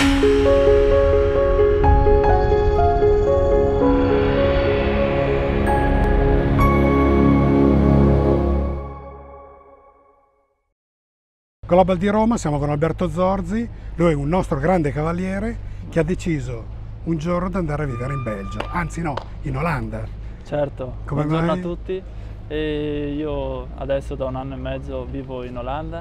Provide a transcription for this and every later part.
Global di Roma, siamo con Alberto Zorzi, lui è un nostro grande cavaliere che ha deciso un giorno di andare a vivere in Belgio, anzi no, in Olanda. Certo, Come buongiorno mai? a tutti. E io adesso da 1 anno e mezzo vivo in Olanda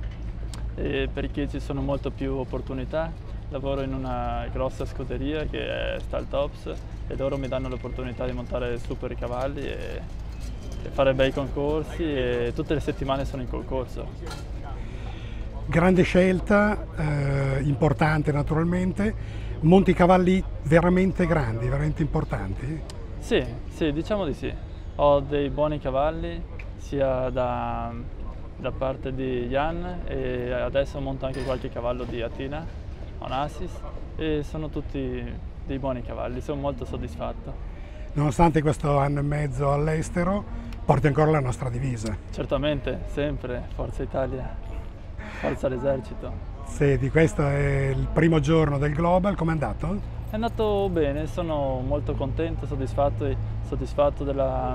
perché ci sono molto più opportunità. Lavoro in una grossa scuderia che è Staltops e loro mi danno l'opportunità di montare super cavalli e fare bei concorsi e tutte le settimane sono in concorso. Grande scelta, importante naturalmente, monti cavalli veramente grandi, veramente importanti. Sì, diciamo di sì. Ho dei buoni cavalli sia da parte di Jan e adesso monto anche qualche cavallo di Atina, Onassis, e sono tutti dei buoni cavalli, sono molto soddisfatto. Nonostante questo anno e mezzo all'estero, porti ancora la nostra divisa. Certamente, sempre, Forza Italia. Forza l'esercito. Senti, questo è il primo giorno del Global, com'è andato? È andato bene, sono molto contento, soddisfatto della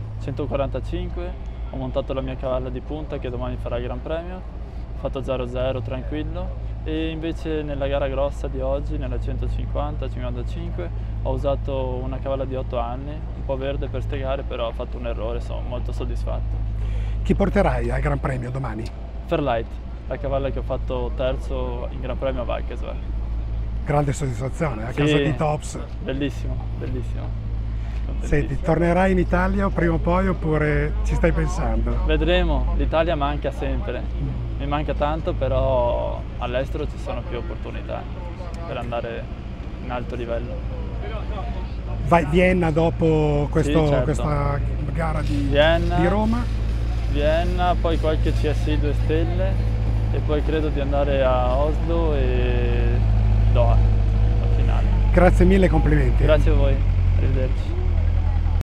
145, ho montato la mia cavalla di punta che domani farà il Gran Premio, ho fatto 0-0 tranquillo e invece nella gara grossa di oggi, nella 150-55, ho usato una cavalla di 8 anni, un po' verde per ste gare, però ho fatto un errore, sono molto soddisfatto. Chi porterai al Gran Premio domani? Fairlight, la cavalla che ho fatto terzo in Gran Premio a Valkenswaard. Grande soddisfazione, a Sì, casa di Tops. Bellissimo, bellissimo. Senti, tornerai in Italia prima o poi oppure ci stai pensando? Vedremo, l'Italia manca sempre, mi manca tanto, però all'estero ci sono più opportunità per andare in alto livello. Vai a Vienna dopo Sì, certo. questa gara di Vienna, Roma? Vienna, poi qualche CSI 2 stelle e poi credo di andare a Oslo e Doha al finale. Grazie mille, complimenti. Grazie a voi, arrivederci.